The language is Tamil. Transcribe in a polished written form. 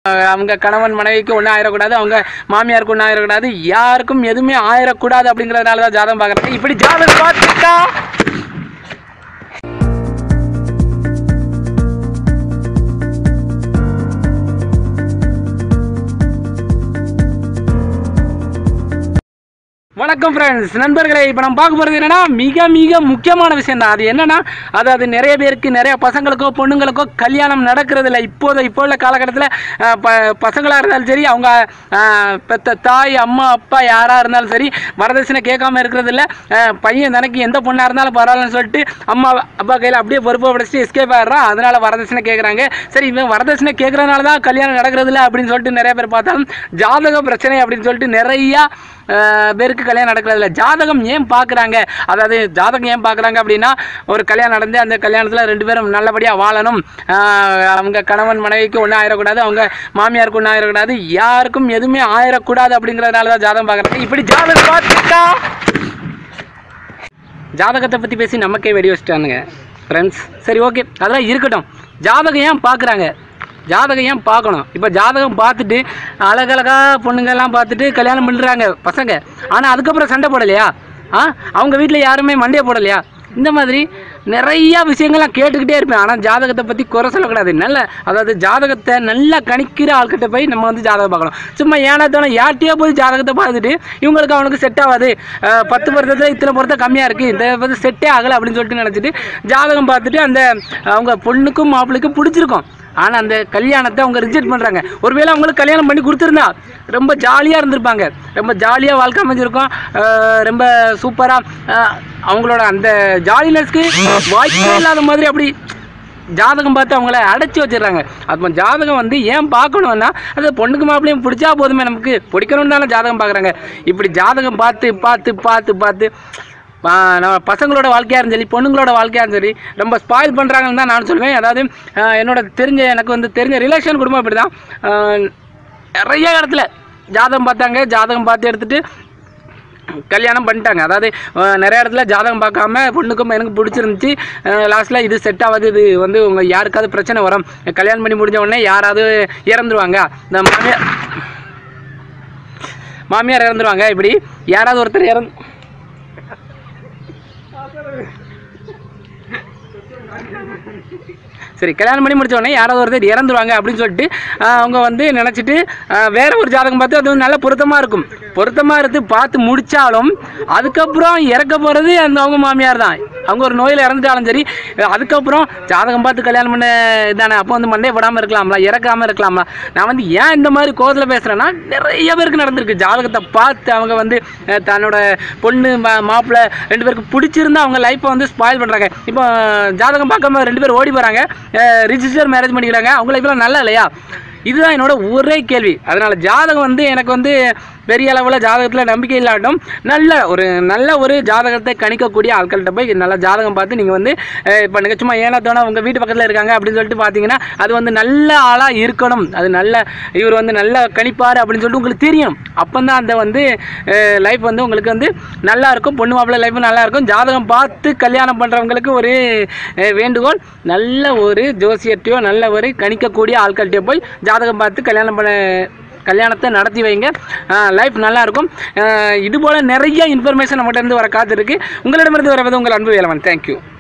அவங்க கணவன் மனைவிக்கு ஒன்றும் ஆயிடக்கூடாது, அவங்க மாமியாருக்கு ஒன்றும் ஆயிடக்கூடாது, யாருக்கும் எதுவுமே ஆயிடக்கூடாது அப்படிங்கிறதுனால தான் ஜாதகம் பார்க்குறாங்க. இப்படி ஜாதகம் பார்த்துட்டா வணக்கம் ஃப்ரெண்ட்ஸ், நண்பர்களே. இப்போ நம்ம பார்க்க போகிறது என்னென்னா மிக முக்கியமான விஷயம் தான். அது என்னென்னா அதாவது நிறைய பேருக்கு நிறைய பசங்களுக்கோ பொண்ணுங்களுக்கோ கல்யாணம் நடக்கிறதில்ல. இப்போ உள்ள காலகட்டத்தில் பசங்களாக இருந்தாலும் சரி, அவங்க பெற்ற தாய் அம்மா அப்பா யாராக இருந்தாலும் சரி வரதட்சணை கேட்காம இருக்கிறதில்ல. பையன் தனக்கு எந்த பொண்ணாக இருந்தாலும் பரவாயில்லன்னு சொல்லிட்டு அம்மா அப்பா கையில் அப்படியே பொறுப்பை படைச்சிட்டு எஸ்கேப் ஆகிடுறான். அதனால் வரதட்சணை கேட்குறாங்க. சரி, இவன் வரதட்சணை கேட்குறதுனால தான் கல்யாணம் நடக்கிறதில்ல அப்படின்னு சொல்லிட்டு நிறைய பேர் பார்த்தாலும் ஜாதக பிரச்சனை அப்படின்னு சொல்லிட்டு நிறையா பேருக்கு கல்யாணம் நடக்கிறதில்ல. ஜாதகம் ஏன் பார்க்குறாங்க, அதாவது ஜாதகம் ஏன் பார்க்குறாங்க அப்படின்னா, ஒரு கல்யாணம் நடந்து அந்த கல்யாணத்தில் ரெண்டு பேரும் நல்லபடியாக வாழணும், அவங்க கணவன் மனைவிக்கு ஒன்றும் ஆயிடக்கூடாது, அவங்க மாமியாருக்கு ஒன்றும் ஆயிடக்கூடாது, யாருக்கும் எதுவுமே ஆயிடக்கூடாது அப்படிங்கிறதுனால தான் ஜாதகம் பார்க்குறாங்க. இப்படி ஜாதகம் பார்த்துட்டா ஜாதகத்தை பற்றி பேசி நமக்கே வெடி வச்சுட்டானுங்க ஃப்ரெண்ட்ஸ். சரி, ஓகே, அதெல்லாம் இருக்கட்டும். ஜாதகம் ஏன் பார்க்குறாங்க, ஜாதகம் ஏன் பார்க்கணும்? இப்போ ஜாதகம் பார்த்துட்டு அழகழகாக பொண்ணுங்கள்லாம் பார்த்துட்டு கல்யாணம் பண்ணுறாங்க பசங்க. ஆனால் அதுக்கப்புறம் சண்டை போடலையா? அவங்க வீட்டில் யாருமே மண்டையை போடலையா? இந்த மாதிரி நிறையா விஷயங்கள்லாம் கேட்டுக்கிட்டே இருப்பேன். ஆனால் ஜாதகத்தை பற்றி குறை சொல்லக்கூடாது. அதாவது ஜாதகத்தை நல்லா கணிக்கிற ஆள்கிட்ட போய் நம்ம வந்து ஜாதகம் பார்க்கணும். சும்மா ஏனாத்தானே யார்கிட்டயோ போய் ஜாதகத்தை பார்த்துட்டு இவங்களுக்கு அவனுக்கு செட் ஆகாது, 10 பொருத்தத்தில் இத்தனை பொருத்தம் கம்மியாக இருக்குது, இந்த வந்து செட்டே ஆகலை அப்படின்னு சொல்லிட்டு நினச்சிட்டு ஜாதகம் பார்த்துட்டு அந்த அவங்க பொண்ணுக்கும் மாப்பிள்ளைக்கும் பிடிச்சிருக்கும், ஆனால் அந்த கல்யாணத்தை அவங்க ரிஜெக்ட் பண்ணுறாங்க. ஒருவேளை அவங்களுக்கு கல்யாணம் பண்ணி கொடுத்துருந்தா ரொம்ப ஜாலியாக இருந்திருப்பாங்க, ரொம்ப ஜாலியாக வாழ்க்கை அமைஞ்சிருக்கும், ரொம்ப சூப்பராக அவங்களோட அந்த ஜாலினஸ்க்கு வாய்ப்பே இல்லாத மாதிரி அப்படி ஜாதகம் பார்த்து அவங்கள அடைச்சி வச்சிடுறாங்க. அப்போ ஜாதகம் வந்து ஏன் பார்க்கணுன்னா, அது பொண்ணுக்கு மாப்பிள்ளையும் பிடிச்சா போதுமே, நமக்கு பிடிக்கணும்னு தானே ஜாதகம் பார்க்குறாங்க. இப்படி ஜாதகம் பார்த்து பார்த்து பார்த்து பார்த்து நம்ம பசங்களோட வாழ்க்கையாக இருந்தாலும் சரி பொண்ணுங்களோட வாழ்க்கையாக இருந்தாலும் சரி ரொம்ப ஸ்பாயில் பண்ணுறாங்கன்னு தான் நான் சொல்லுவேன். அதாவது எனக்கு வந்து தெரிஞ்ச ரிலேஷன் குடும்பம் இப்படி தான் நிறைய இடத்துல ஜாதகம் பார்த்தாங்க, ஜாதகம் பார்த்து எடுத்துகிட்டு கல்யாணம் பண்ணிட்டாங்க. அதாவது நிறைய இடத்துல ஜாதகம் பார்க்காம பொண்ணுக்கும் எனக்கு பிடிச்சிருந்துச்சி, லாஸ்ட்டில் இது செட் ஆகாது, இது வந்து உங்கள் யாருக்காவது பிரச்சனை வரும், கல்யாணம் பண்ணி முடிஞ்ச உடனே யாராவது இறந்துருவாங்க, இந்த மாமியார் இறந்துருவாங்க, இப்படி யாராவது ஒருத்தர் சரி கல்யாணம் பண்ணி முடிச்ச உடனே யாராவது ஒருத்தர் இறந்துருவாங்க அப்படின்னு சொல்லிட்டு அவங்க வந்து நினச்சிட்டு வேற ஒரு ஜாதகம் பார்த்து அது நல்ல பொருத்தமாக இருக்கும், பொருத்தமாக இருந்து பார்த்து முடித்தாலும் அதுக்கப்புறம் இறக்க போகிறது அந்த அவங்க மாமியார் தான். அவங்க ஒரு நோயில் இறந்துட்டாலும் சரி, அதுக்கப்புறம் ஜாதகம் பார்த்து கல்யாணம் பண்ண தானே, அப்போ வந்து மண்டே போடாமல் இருக்கலாம்ல, இறக்காமல் இருக்கலாம்ல. நான் வந்து ஏன் இந்த மாதிரி கோவத்தில் பேசுகிறேன்னா, நிறைய பேருக்கு நடந்திருக்கு. ஜாதகத்தை பார்த்து அவங்க வந்து தன்னோட பொண்ணு மாப்பிள்ளை ரெண்டு பேருக்கு பிடிச்சிருந்தா அவங்க லைஃப்பை வந்து ஸ்பாயில் பண்ணுறாங்க. இப்போ ஜாதகம் பார்க்காம ரெண்டு பேர் ஓடி போகிறாங்க, ரிஜிஸ்டர் மேரேஜ் பண்ணிக்கிறாங்க, அவங்க லைஃப்லாம் நல்லா இல்லையா? இதுதான் என்னோட ஒரே கேள்வி. அதனால் ஜாதகம் வந்து எனக்கு வந்து பெரிய அளவில் ஜாதகத்தில் நம்பிக்கை இல்லாட்டும் நல்ல ஒரு ஜாதகத்தை கணிக்கக்கூடிய ஆட்கள்கிட்ட போய் நல்ல ஜாதகம் பார்த்து நீங்கள் வந்து இப்போ நீங்கள் சும்மா ஏனாத்தோனா உங்கள் வீட்டு பக்கத்தில் இருக்காங்க அப்படின்னு சொல்லிட்டு பார்த்தீங்கன்னா அது வந்து நல்ல ஆளாக இருக்கணும், அது இவர் வந்து நல்ல கணிப்பார் அப்படின்னு சொல்லிட்டு உங்களுக்கு தெரியும். அப்போ தான் அந்த வந்து லைஃப் வந்து உங்களுக்கு வந்து நல்லாயிருக்கும், பொண்ணு மாப்பிள்ளை லைஃப் நல்லாயிருக்கும். ஜாதகம் பார்த்து கல்யாணம் பண்ணுறவங்களுக்கு ஒரு வேண்டுகோள், நல்ல ஒரு ஜோசியர்ட்டையோ நல்ல ஒரு கணிக்கக்கூடிய ஆட்கள்கிட்ட போய் ஜாதகம் பார்த்து கல்யாணத்தை நடத்தி வைங்க, லைஃப் நல்லாயிருக்கும். இதுபோல் நிறைய இன்ஃபர்மேஷன் நம்மகிட்ட இருந்து வர காத்திருக்கு. உங்களிடமிருந்து வரவது உங்கள் அன்பு வேலவன். தேங்க்யூ.